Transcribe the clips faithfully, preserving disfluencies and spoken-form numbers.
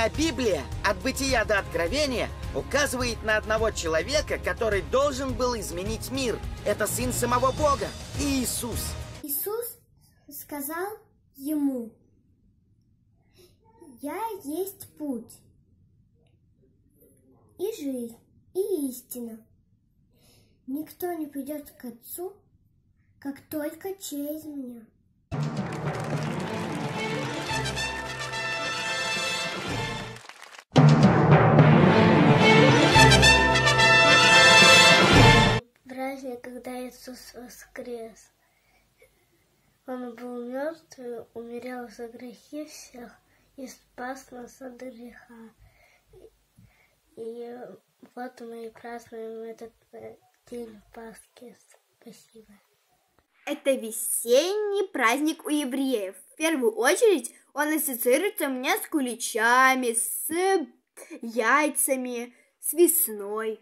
Вся Библия, от Бытия до Откровения, указывает на одного человека, который должен был изменить мир. Это Сын самого Бога, Иисус. Иисус сказал ему: «Я есть путь, и жизнь, и истина. Никто не придет к Отцу, как только через меня». Праздник, когда Иисус воскрес. Он был мертвый, умерел за грехи всех и спас нас от греха. И вот мы и празднуем этот день Пасхи. Спасибо. Это весенний праздник у евреев. В первую очередь он ассоциируется у меня с куличами, с яйцами, с весной.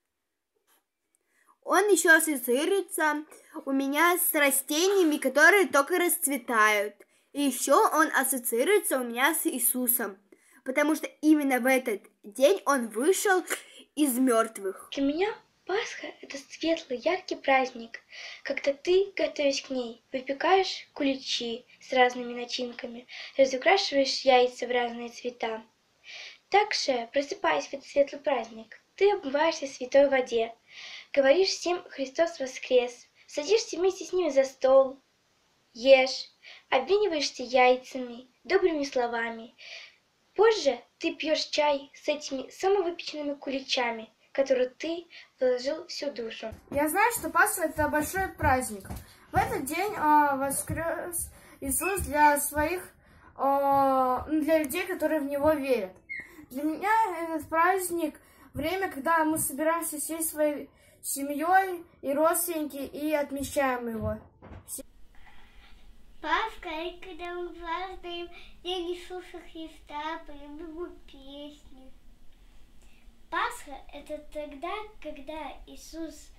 Он еще ассоциируется у меня с растениями, которые только расцветают. И еще он ассоциируется у меня с Иисусом, потому что именно в этот день он вышел из мертвых. Для меня Пасха – это светлый, яркий праздник, когда ты, готовясь к ней, выпекаешь куличи с разными начинками, разукрашиваешь яйца в разные цвета. Также, просыпаясь в этот светлый праздник, ты обмываешься в святой воде, говоришь всем «Христос воскрес», садишься вместе с ними за стол, ешь, обмениваешься яйцами, добрыми словами. Позже ты пьешь чай с этими самовыпеченными куличами, в которые ты вложил всю душу. Я знаю, что Пасха – это большой праздник. В этот день э, воскрес Иисус для своих, э, для людей, которые в Него верят. Для меня этот праздник – время, когда мы собираемся всей своей семьей и родственники и отмечаем его. Пасха – это когда мы празднуем День Иисуса Христа, поем Ему песни. Пасха – это тогда, когда Иисус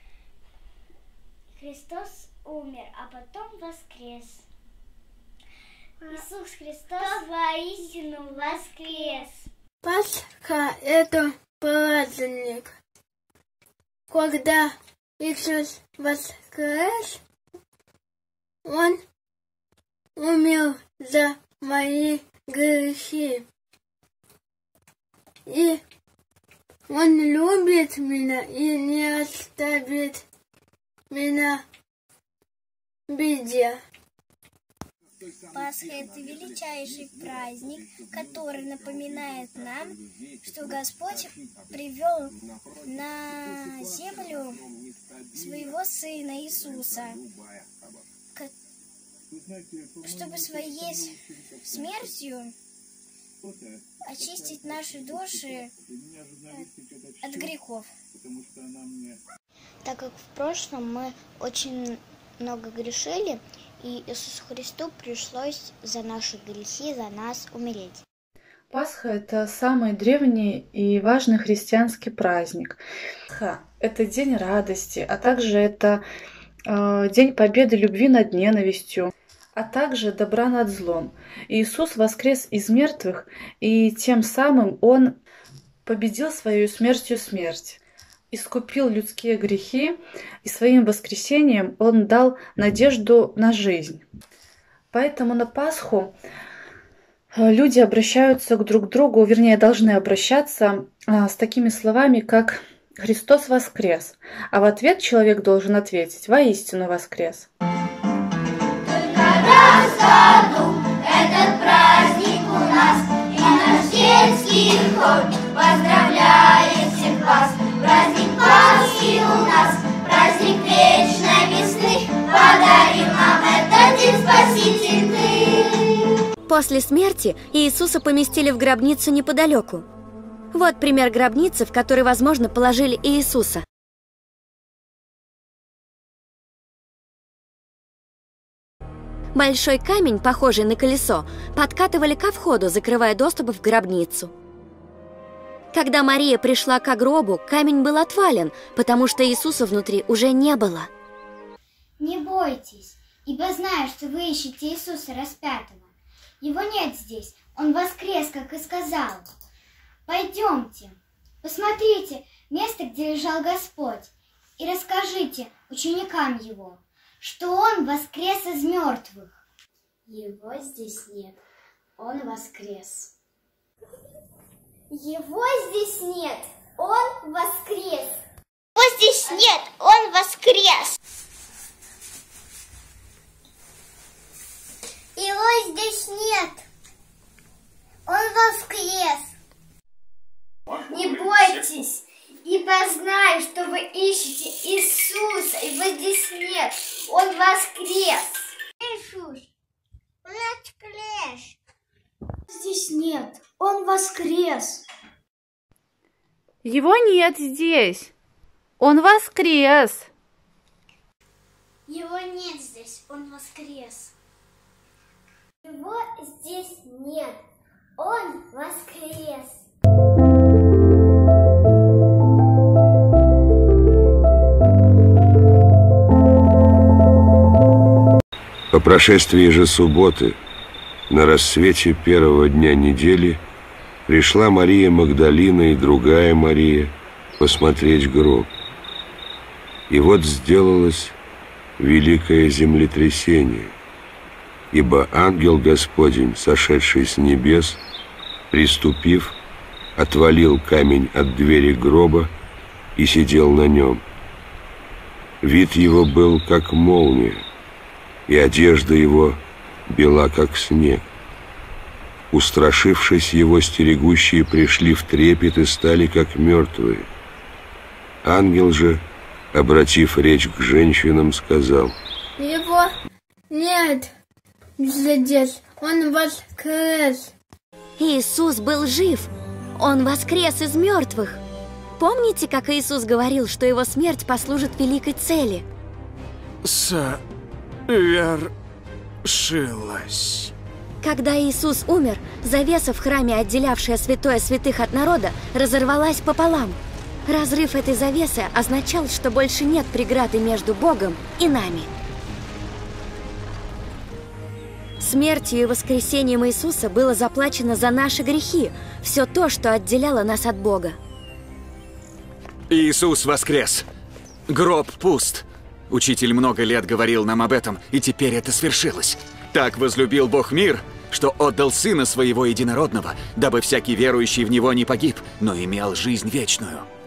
Христос умер, а потом воскрес. Иисус Христос воистину воскрес. Пасха – это праздник, когда Иисус воскрес, Он умер за мои грехи. И Он любит меня и не оставит меня в беде. Пасха – это величайший праздник, который напоминает нам, что Господь привел на землю своего Сына Иисуса, чтобы своей смертью очистить наши души от грехов. Так как в прошлом мы очень много грешили, и Иисусу Христу пришлось за наши грехи, за нас умереть. Пасха – это самый древний и важный христианский праздник. Пасха – это день радости, а также это э, день победы любви над ненавистью, а также добра над злом. Иисус воскрес из мертвых, и тем самым Он победил своей смертью смерть, искупил людские грехи, и своим воскресением Он дал надежду на жизнь. Поэтому на Пасху люди обращаются к друг другу, вернее, должны обращаться с такими словами, как «Христос воскрес», а в ответ человек должен ответить «Воистину воскрес». Только раз в году этот праздник у нас, и наш детский хор поздравляет всех вас. Праздник Пасхи у нас, праздник вечной весны, подарил нам этот день Спаситель ты. После смерти Иисуса поместили в гробницу неподалеку. Вот пример гробницы, в которой, возможно, положили Иисуса. Большой камень, похожий на колесо, подкатывали ко входу, закрывая доступ в гробницу. Когда Мария пришла к гробу, камень был отвален, потому что Иисуса внутри уже не было. Не бойтесь, ибо знаю, что вы ищете Иисуса распятого. Его нет здесь, Он воскрес, как и сказал. Пойдемте, посмотрите место, где лежал Господь, и расскажите ученикам Его, что Он воскрес из мертвых. Его здесь нет, Он воскрес. Его здесь нет, Он воскрес. Его здесь нет, Он воскрес. Его здесь нет, Он воскрес. Не бойтесь, ибо знаю, что вы ищете Иисуса, Его здесь нет, Он воскрес. Иисус, Он воскрес. Здесь нет, Он воскрес. Его нет здесь. Он воскрес. Его нет здесь, Он воскрес. Его здесь нет, Он воскрес. По прошествии же субботы, на рассвете первого дня недели, пришла Мария Магдалина и другая Мария посмотреть гроб. И вот сделалось великое землетрясение, ибо ангел Господень, сошедший с небес, приступив, отвалил камень от двери гроба и сидел на нем. Вид его был, как молния, и одежда его бела, как снег. Устрашившись его, стерегущие пришли в трепет и стали, как мертвые. Ангел же, обратив речь к женщинам, сказал: Его нет здесь, Он воскрес. Иисус был жив. Он воскрес из мертвых. Помните, как Иисус говорил, что его смерть послужит великой цели? Совершилось. Когда Иисус умер, завеса в храме, отделявшая святое святых от народа, разорвалась пополам. Разрыв этой завесы означал, что больше нет преграды между Богом и нами. Смертью и воскресением Иисуса было заплачено за наши грехи, все то, что отделяло нас от Бога. Иисус воскрес. Гроб пуст. Учитель много лет говорил нам об этом, и теперь это свершилось. Так возлюбил Бог мир, что отдал Сына Своего Единородного, дабы всякий верующий в Него не погиб, но имел жизнь вечную.